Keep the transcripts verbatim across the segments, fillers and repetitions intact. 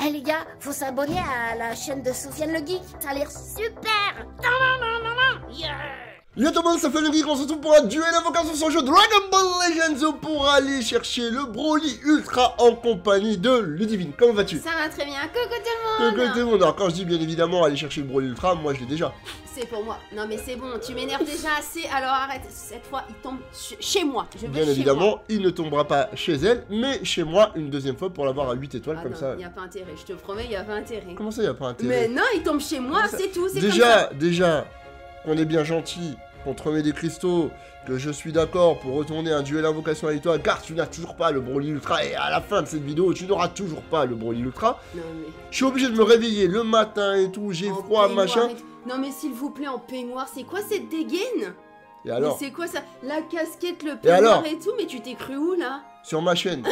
Eh les gars, faut s'abonner à la chaîne de Sofiane le Geek, ça a l'air super. Yeah. Yo tout le monde, ça fait le geek, on se retrouve pour un duel invocation sur le jeu Dragon Ball Legends pour aller chercher le Broly Ultra en compagnie de Ludivine. Comment vas-tu? Ça va très bien, coucou tout le monde. Coucou tout le monde. Alors quand je dis bien évidemment aller chercher le Broly Ultra, moi je l'ai déjà. C'est pour moi. Non mais c'est bon, tu m'énerves déjà assez, alors arrête. Cette fois, il tombe ch chez moi. Je veux bien chez évidemment, moi. il ne tombera pas chez elle, mais chez moi une deuxième fois pour l'avoir à huit étoiles Ah comme non, ça. il n'y a pas intérêt, je te promets, il n'y a pas intérêt. Comment ça, il n'y a pas intérêt? Mais non, il tombe chez moi, c'est tout, c'est comme Déjà, ça. déjà, qu'on est bien gentil, qu'on te remet des cristaux, que je suis d'accord pour retourner un duel invocation avec toi, car tu n'as toujours pas le Broly Ultra, et à la fin de cette vidéo, tu n'auras toujours pas le Broly Ultra. Non mais... Je suis obligé de me réveiller le matin et tout, j'ai En froid, peignoir machin. et tout. Non mais s'il vous plaît, en peignoir, c'est quoi cette dégaine? Et alors, Mais c'est quoi ça? La casquette, le Et peignoir alors et, tout, mais tu t'es cru où là? sur ma chaîne.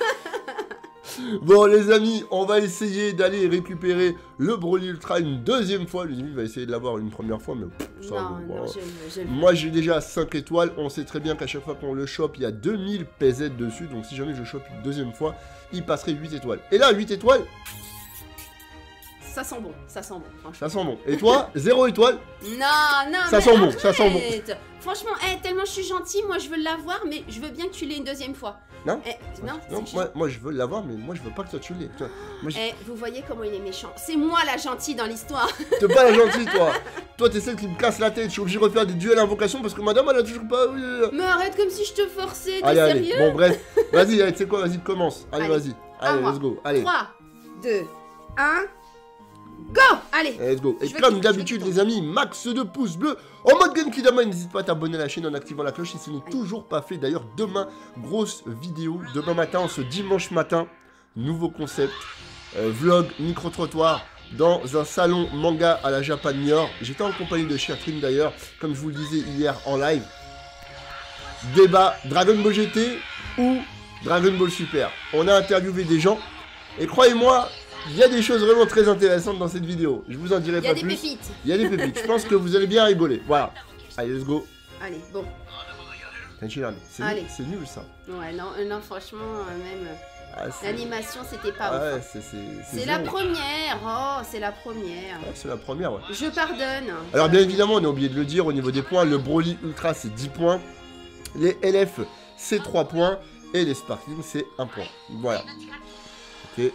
Bon les amis, on va essayer d'aller récupérer le Broly Ultra une deuxième fois. Ludivine va essayer de l'avoir une première fois, mais pff, ça, Non, bon, non, bon. je le- je le- Moi j'ai déjà cinq étoiles, on sait très bien qu'à chaque fois qu'on le chope, il y a deux mille P Z dessus, donc si jamais je chope une deuxième fois, il passerait huit étoiles. Et là, huit étoiles, Ça sent bon, ça sent bon, franchement. ça sent bon. Et toi, zéro étoile? Non, non, Ça mais sent bon, arrête. ça sent bon. Franchement, eh, tellement je suis gentille, moi je veux l'avoir, mais je veux bien que tu l'aies une deuxième fois. Non Eh, non, Non, c'est moi, moi je veux l'avoir, mais moi je veux pas que toi tu l'aies. Toi, Moi je... Eh, vous voyez comment il est méchant. C'est moi la gentille dans l'histoire. T'es pas la gentille, toi. Toi, t'es celle qui me casse la tête. Je suis obligé de refaire des duels invocation parce que madame, elle a toujours pas. Mais arrête comme si je te forçais, t'es Allez, allez. sérieux? Bon, bref. Vas-y, allez, tu sais quoi, vas-y, commence. Allez, Allez. vas-y. À Allez, moi. let's go. Allez. trois, deux, un, go! Allez. Let's go. Et Je veux comme qu'il- je veux d'habitude, qu'il les amis, max de pouces bleus. En mode Genkidama, n'hésite pas à t'abonner à la chaîne en activant la cloche si ce n'est toujours pas fait. D'ailleurs, demain, grosse vidéo. Demain matin, ce dimanche matin, nouveau concept. euh, vlog, micro-trottoir. Dans un salon manga à la Japan Niort. J'étais en compagnie de Shertrim d'ailleurs, comme je vous le disais hier en live. Débat Dragon Ball G T ou Dragon Ball Super. On a interviewé des gens. Et croyez-moi, il y a des choses vraiment très intéressantes dans cette vidéo. Je vous en dirai Il y a pas des plus. pépites. Il y a des pépites. Je pense que vous allez bien rigoler. Voilà. Allez, let's go. Allez, bon. C'est Allez. nul, c'est nul ça. Ouais, non, euh, non franchement, euh, même euh, Ah, c'est- l'animation, c'était pas ah ouf. ouais, hein. c'est c'est- C'est la zéro. première. Oh, c'est la première. Ouais, c'est la première, ouais. Je pardonne. Alors bien évidemment, on a oublié de le dire, au niveau des points, le Broly Ultra c'est dix points, les L F c'est trois points, et les Sparking c'est un point. Voilà. Ok.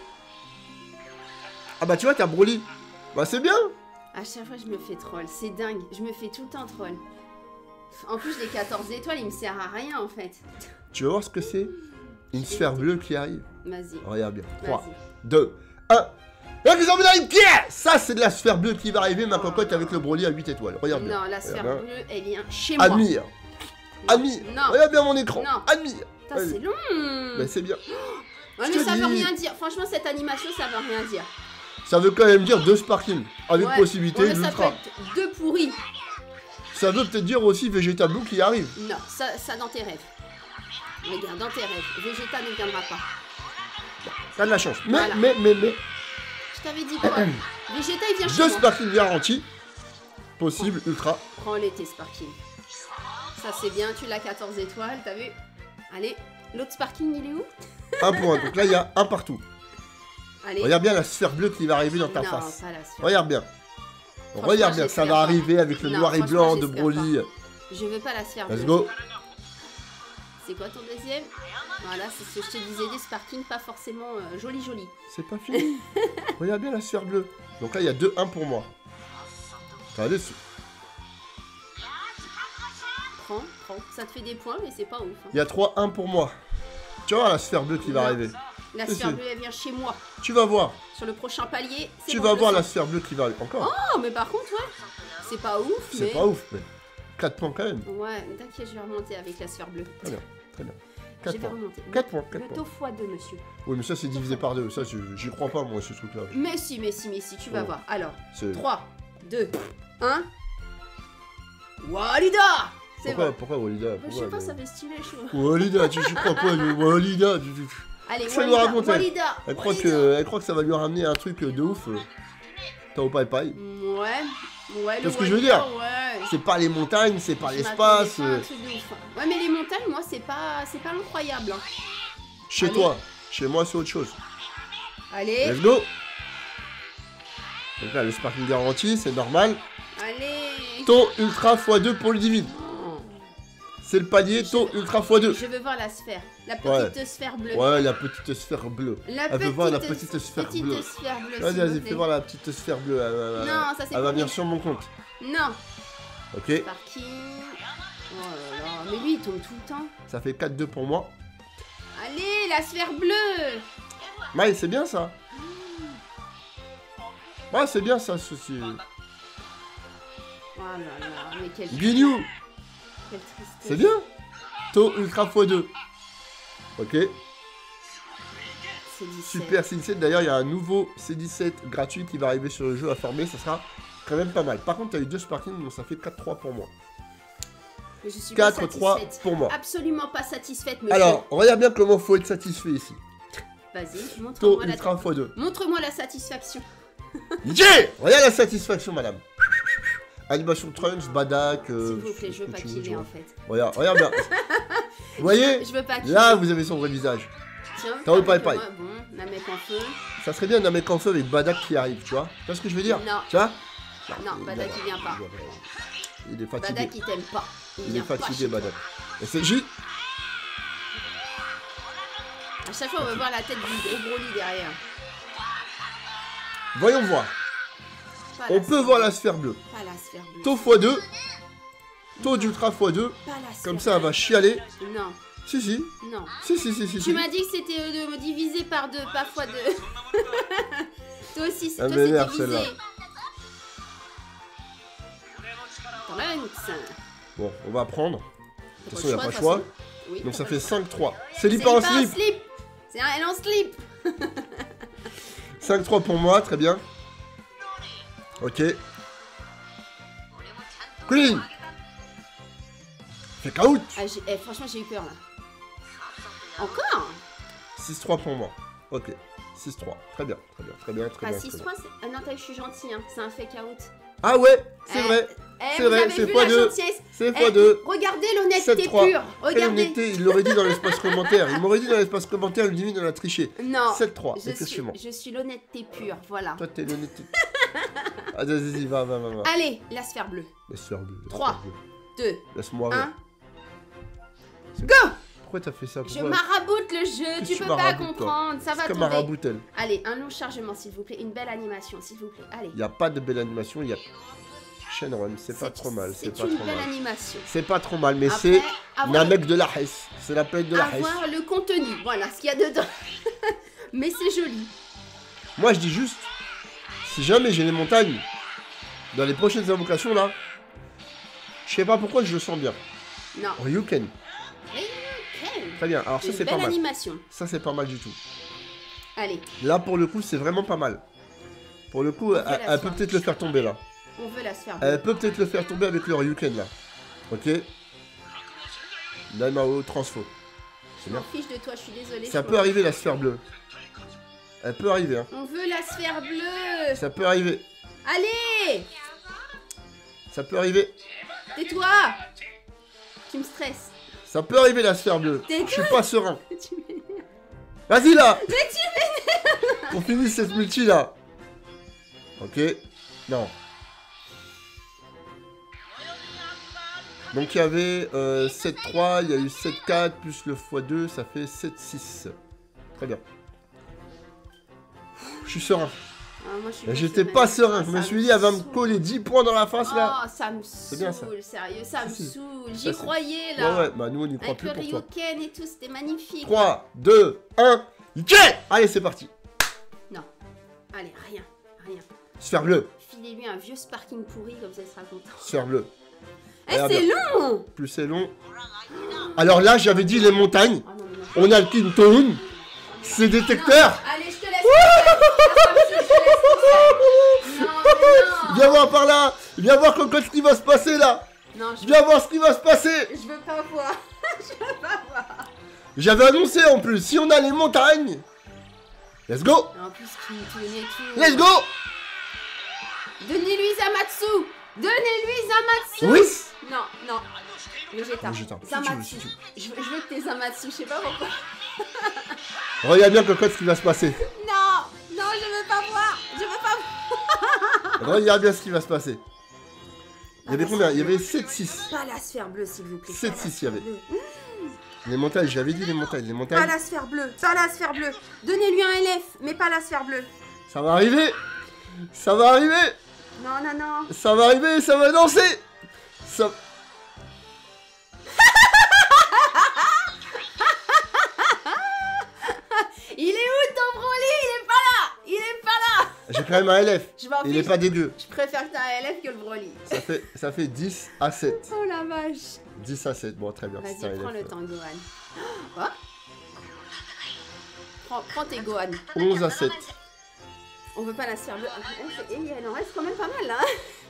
Ah bah tu vois, t'as Broly. Bah c'est bien. À chaque fois, je me fais troll. C'est dingue. Je me fais tout le temps troll. En plus, les quatorze étoiles, il me sert à rien en fait. Tu vas voir ce que c'est? Une sphère bleue qui arrive. Vas-y. Regarde bien. trois, Vas-y. deux, un. Là, les arrive. Ça, c'est de la sphère bleue qui va arriver, ma cocotte, avec le Broly à huit étoiles. Regarde bien. Non, la sphère Regarde bien. bleue, elle vient chez moi. Admire. Admire. Non. Regarde bien mon écran. Non. Admire. Putain, c'est long. Ben, c'est bien. Ouais, je mais te ça veut dis. rien dire. Franchement, cette animation, ça veut rien dire. Ça veut quand même dire deux Sparking, avec Ouais. possibilité Ouais, mais ça peut d'ultra. être deux pourris. Ça veut peut-être dire aussi Vegeta Blue qui arrive. Non, ça, ça dans tes rêves. Regarde, dans tes rêves. Vegeta ne viendra pas. T'as de la chance. Mais, Voilà. mais, mais, mais, Je t'avais dit quoi? Vegeta, il vient chez deux moi. Sparking garantis. Possible, ultra. Prends-les tes Sparking. Ça, c'est bien. Tu l'as quatorze étoiles, t'as vu? Allez, l'autre Sparking, il est où? Un point. Donc là, il y a un partout. Allez. Regarde bien la sphère bleue qui va arriver dans ta non, face. pas la sphère. Regarde bien. Franchement, Regarde bien, ça j'espère va pas. arriver avec le Non, noir et franchement, blanc de j'espère Broly. Je veux pas la sphère Let's bleue. go. C'est quoi ton deuxième? Voilà, c'est ce que je te disais, des Sparking pas forcément euh, joli joli. C'est pas fini. Regarde bien la sphère bleue. Donc là, il y a deux un pour moi. T'as dessus. Prends, prends. Ça te fait des points, mais c'est pas ouf. hein. Il y a trois un pour moi. Tu vas voir la sphère bleue qui va Non. arriver. La Si, sphère si. bleue, elle vient chez moi. Tu vas voir. Sur le prochain palier, c'est Tu bon, vas je voir le la sens. sphère bleue qui va arriver. Encore. Oh, mais par contre, ouais. C'est pas ouf, C'est mais... pas ouf, mais quatre points quand même. Ouais, t'inquiète, je vais remonter avec la sphère bleue. Très bien, très bien. Je quatre vais points. remonter. quatre points, Le quatre points. taux fois deux, monsieur. Oui, mais ça c'est divisé par deux. Ça, je- j'y crois pas, moi, ce truc-là. Mais si, mais si, mais si, tu vas Oh. voir. Alors, C'est- trois, deux, un. Walida! C'est Pourquoi, bon. pourquoi Walida? Je sais Pourquoi, pas, le- ça fait stylé, chaud. Walida, tu, tu crois quoi, le Walida? tu- tu- Allez, Ça nous Walida, raconte, elle. Walida, Elle croit, Walida. que, elle croit que ça va lui ramener un truc de ouf. euh, T'as au paille paille. Ouais, ouais, Tu le vois ce que je veux Walida, dire? ouais. C'est pas les montagnes, c'est pas Je l'espace. m'attendais pas à un euh, truc de ouf. Ouais, mais les montagnes, moi, c'est pas, c'est pas incroyable. hein. Chez Allez. toi, chez moi, c'est autre chose. Allez, Let's go! Donc là, le sparking garanti, c'est normal. Allez. Ton ultra fois deux pour le divine. Oh. C'est le palier, ton ultra fois deux. Je veux voir la sphère. La petite Ouais. sphère bleue. Ouais, la petite sphère bleue. La Elle veut petite, voir la petite sphère petite bleue. sphère bleue. Vas-y, s'il vous vas-y, plaît. fais voir la petite sphère bleue. Elle, elle- Non, ça c'est elle pour va venir lui. sur mon compte. Non. Ok, Parking. Oh là là. Mais lui, il tombe tout le temps. ça fait quatre deux pour moi. Allez, la sphère bleue. Ouais, c'est bien ça. Ouais, c'est bien ça, ceci. Oh là là. Mais quelle, Guignou, quelle tristesse. c'est bien. Taux ultra fois deux. Ok, C'est dix-sept. super C dix-sept. D'ailleurs, il y a un nouveau C dix-sept gratuit qui va arriver sur le jeu à former. Ça sera quand même pas mal. Par contre, tu as eu deux sparking, donc ça fait quatre trois pour moi. Mais je suis pas quatre trois satisfaite. pour moi. Absolument pas satisfaite, monsieur. Alors, regarde bien comment faut être satisfait ici. Vas-y, Taux montre-moi la... ultra fois deux. montre-moi la satisfaction. Yeah, regarde la satisfaction, madame. Animation Trunks, Badak. Euh, S'il vous plaît, je veux pas qu'il ait en fait. Regarde, regarde bien. Vous voyez, Je veux pas qu'il là, vous avez son vrai visage. Tiens, T'as envie de avec paille moi, Bon, la mec en feu. Ça serait bien d'un mec en feu avec Badak qui arrive, tu vois. Tu vois ce que je veux dire? Non. Tu vois? Non, Badak il vient pas. Il est fatigué. Badak il t'aime pas. Il, Il vient est fatigué, pas. Badak. Et c'est J. À chaque fois, on va voir la tête du gros Broly derrière. Voyons voir. Pas On la peut sphère voir bleue. la sphère bleue. Pas la sphère bleue. Taux fois deux. Taux d'ultra fois deux. Pas la sphère Comme ça, elle va chialer. bleue. Non, Si, si. non. Si, si, si, si. Tu si. m'as dit que c'était euh, de me diviser par deux, pas fois deux. Toi aussi, c'est Elle toi c'est m'énerve, divisé. celle-là. Trunks. Bon, on va prendre. De toute façon, il n'y a pas le de choix. toute façon. Oui, Donc t'as ça pas fait le choix. cinq trois. C'est C'est l'hyper en pas un slip. slip. C'est un, elle en slip. cinq trois pour moi, très bien. Ok. Queen. Fais out. Ah, j'ai- eh, franchement, j'ai eu peur là. Encore six trois pour moi. Ok. six trois. Très bien, très bien, très bien, très Ah, bien. six très bien. trois, c'est... Ah non, t'as eu, je suis gentil, hein. C'est un fake out. Ah ouais, c'est Eh, vrai. Eh, C'est vous vrai, avez c'est vu fois la deux. gentillesse. C'est Eh, fois deux. Regardez l'honnêteté sept trois. pure. Quelle Regardez. honnêteté, il l'aurait dit dans l'espace commentaire. Il m'aurait dit dans l'espace commentaire, le divine, on a triché. Non. sept trois, Je suis, effectivement. je suis l'honnêteté pure, voilà. Toi, t'es l'honnêteté. Ah, vas-y, va, va, va, va. Allez, la sphère bleue. Laisse faire deux. laisse Trois. faire deux. deux, Laisse-moi un. rire. Go. Pourquoi t'as fait ça? Je Pourquoi maraboute le jeu, Qu'est-ce tu que peux tu pas maraboutes, toi? comprendre, ça va C'est comme tomber. Maraboutel. Allez, un long chargement, s'il vous plaît. Une belle animation, s'il vous plaît. Allez. Il n'y a pas de belle animation, il y a Shenron, c'est pas trop mal, c'est C'est pas une trop belle mal. animation. C'est pas trop mal, mais Après, c'est avoir, Namek de la Hesse. C'est la planète de la Hesse. avoir le contenu, voilà ce qu'il y a dedans. Mais c'est joli. Moi je dis juste, si jamais j'ai les montagnes, dans les prochaines invocations là, je sais pas pourquoi je le sens bien. Non. Ryuken, Nickel. très bien. Alors ça Une c'est belle pas mal. animation. Ça c'est pas mal du tout. Allez, Là pour le coup c'est vraiment pas mal. Pour le coup, On elle, fait la elle peut soirée. peut-être le faire tomber là. on veut la sphère bleue. Elle peut peut-être le faire tomber avec le Ryuken là. Ok. Daimao transfo. Je m'en fiche de toi, je suis désolée. Ça je peut m'en- arriver la sphère bleue. Elle peut arriver hein. On veut la sphère bleue. Ça peut arriver. Allez, Ça peut arriver. tais-toi. Tu me stresses. Ça peut arriver la sphère bleue. Tais-toi. Je suis pas serein. Tu m'énerves. Vas-y là. Mais tu On finit cette multi là. Ok. Non. Donc il y avait euh, sept trois, il y a eu sept quatre, plus le fois deux, ça fait sept six. Très bien. Je suis serein. Ah, moi, je suis J'étais pas pas sereine. serein. Ah, Je me ça suis dit, elle va me saoule. coller dix points dans la face là. Oh, ça me saoule, bien, ça. sérieux, ça me Si, si. saoule. Ça, J'y si. croyais Ouais, là. ouais, bah nous on y croit Avec plus le pour toi. Ryuken et tout, c'était magnifique. trois, deux, un, ok. Allez, c'est parti. Allez, rien, rien. Sphère bleue, Filez-lui un vieux sparking pourri, comme ça il sera content. sphère bleue. Eh, Regarde c'est bien. long. Plus c'est long. Alors là, j'avais dit les montagnes. Ah non, mais non. On a le King Toon. C'est détecteur. Non, allez, je te laisse. Ah, comme ça, je te laisse tout seul. Non, mais non. Viens voir par là. Viens voir Cocotte ce qui va se passer là. Non, je veux, Viens voir ce qui va se passer. je veux pas voir. Je veux pas voir. J'avais annoncé en plus, si on a les montagnes. Let's go. En plus, qu'il tournait tout. Let's go. Donnez-lui Zamatsu. Donnez-lui Zamatsu. Oui. Non, non. Vegeta. Vegeta. Si tu veux, Zamatsu. si tu veux. Je veux, je veux que t'aies Zamatsu, je sais pas pourquoi. Regarde bien Cocotte ce qui va se passer. Non, non, je veux pas voir. Je veux pas voir. Regarde bien ce qui va se passer. Il y avait Ah, combien? Il y avait bleue. sept six. Pas la sphère bleue, s'il vous plaît. sept Pas la six, il y avait. sphère bleue. Les montagnes, j'avais dit les montagnes. Les Pas montagnes. la sphère bleue. Pas la sphère bleue. Donnez-lui un L F, mais pas la sphère bleue. Ça va arriver. Ça va arriver. Non, non, non. Ça va arriver, ça va danser. Ça... Il est où ton Broly? Il est pas là. Il est pas là. J'ai quand même un L F. Je m'en Il fiche. est pas dégueu. Je préfère que t'aies un L F que le Broly. Ça fait, ça fait dix à sept. Oh la vache. dix à sept. Bon, très bien. c'est un Vas-y, prends L F. le temps, Gohan. Quoi? Prends, prends tes Gohan. onze à sept. On veut pas la sphère bleue. Ah, elle, elle, elle en reste quand même pas mal là.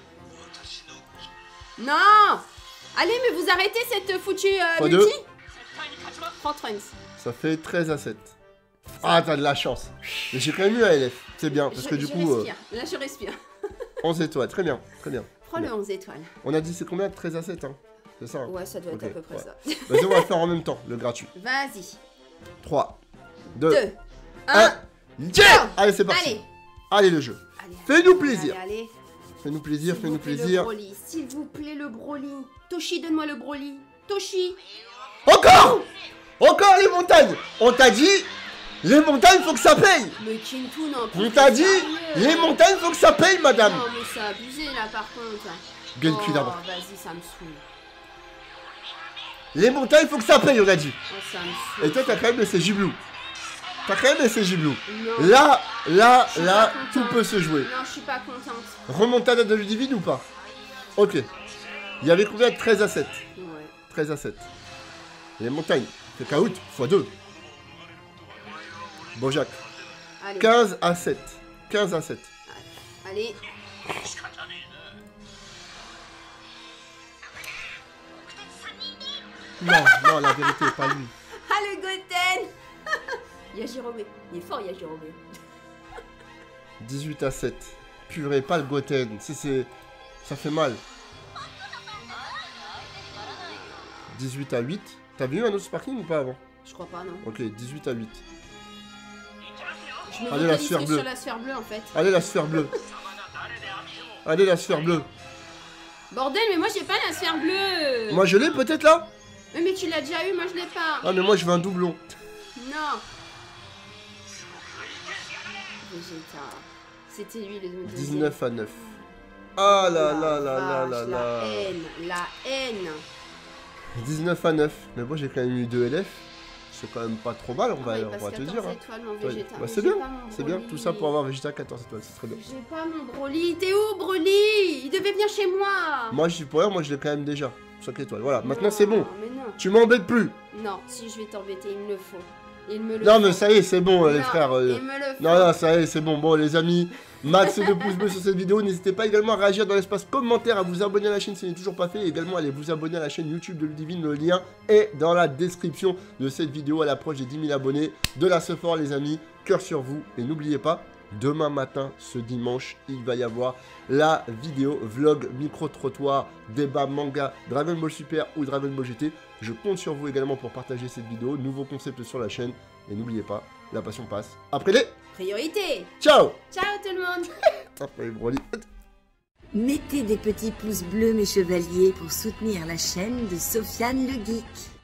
Non. Allez, mais vous arrêtez cette foutue euh, Fois multi. deux. Prends Trunks. Ça fait treize à sept. Ah, t'as de la chance. Mais j'ai quand même eu un L F. C'est bien, parce Je- que du je coup, euh, respire. Là, je respire. onze étoiles. Très bien, très bien. Prends le onze étoiles. On a dit c'est combien? treize à sept, hein. C'est ça, hein. Ouais, ça doit être Ok, à peu près ouais. ça. Vas-y, on va le faire en même temps, le gratuit. Vas-y. trois, deux, deux, un. un. Yeah. Allez, c'est parti. Allez. Allez, le jeu. Allez, Fais-nous allez, plaisir. Allez, allez. Fais-nous plaisir, S'il fais-nous vous plaît, plaisir. Le Broly. S'il vous plaît, le Broly. Toshi, donne-moi le Broly. Toshi. Encore Encore les montagnes. On t'a dit, les montagnes, faut que ça paye. Mais Kintoon, en plus. On t'a dit, sérieux. les montagnes, faut que ça paye, madame. Non, mais c'est abusé là par contre. Gueule cul Oh, d'abord. vas-y, ça me saoule. Les montagnes, faut que ça paye, on a dit. Oh, ça me saoule. Et toi, t'as quand même le C J Blue. T'as quand même le C J Blue. Non. Là, là, Je suis là, pas tout contente. peut se jouer. Non, je suis pas contente. Remontada de Ludivine ou pas? Ok. Il y avait combien? Treize à sept. Ouais. treize à sept. Les montagnes. C'est Kaout fois deux. Bojack. Allez. quinze à sept. quinze à sept. Allez. Non, non, la vérité, pas lui. Ah, le Goten. Yajirome. Il est fort, Yajirome. dix-huit à sept. Purée, pas le Goten. Si c'est... Ça fait mal. dix-huit à huit. T'as vu un autre sparking ou pas avant? Je crois pas, non. Ok, dix-huit à huit. Je me Allez, la focaliserai sphère bleue. sur la sphère bleue en fait. Allez, la sphère bleue. Allez, la sphère bleue. Bordel, mais moi j'ai pas la sphère bleue. Moi, je l'ai peut-être là? Mais, mais tu l'as déjà eu, moi je l'ai pas. Ah, mais moi, je veux un doublon. Non. Vegeta. C'était lui le deuxième. dix-neuf à neuf. Ah là là là là là vache, là. La haine, la haine. dix-neuf à neuf. Mais moi, j'ai quand même eu deux L F. C'est quand même pas trop mal, on va, Ouais, on parce va te quatorze dire. hein. étoiles, mon Ouais. Vegeta. Bah, Mais c'est j'ai bien, pas mon c'est bien. Broly. Tout ça pour avoir Vegeta quatorze étoiles, c'est très bien. J'ai pas mon Broly. T'es où, Broly? Il devait venir chez moi. Moi, je suis pour rien, moi, je l'ai quand même déjà. cinq étoiles. Voilà, maintenant, Non, c'est bon. Mais non. Tu m'embêtes plus. Non, si je vais t'embêter, il me le faut. Il me le Non, faut. mais ça y est, c'est bon, les Non, frères. euh, Il me le faut. Non, non, ça y est, c'est bon. Bon, les amis, max de pouces bleus sur cette vidéo. N'hésitez pas également à réagir dans l'espace commentaire, à vous abonner à la chaîne si ce n'est toujours pas fait. Et également, allez vous abonner à la chaîne YouTube de Ludivine. Le lien est dans la description de cette vidéo à l'approche des dix mille abonnés. De la ce fort, les amis. Cœur sur vous. Et n'oubliez pas, demain matin, ce dimanche, il va y avoir la vidéo vlog micro-trottoir, débat manga, Dragon Ball Super ou Dragon Ball G T. Je compte sur vous également pour partager cette vidéo. Nouveau concept sur la chaîne. Et n'oubliez pas, la passion passe. Après les... Priorité. Ciao. Ciao tout le monde. Après les Broly. Mettez des petits pouces bleus mes chevaliers pour soutenir la chaîne de Sofiane le Geek.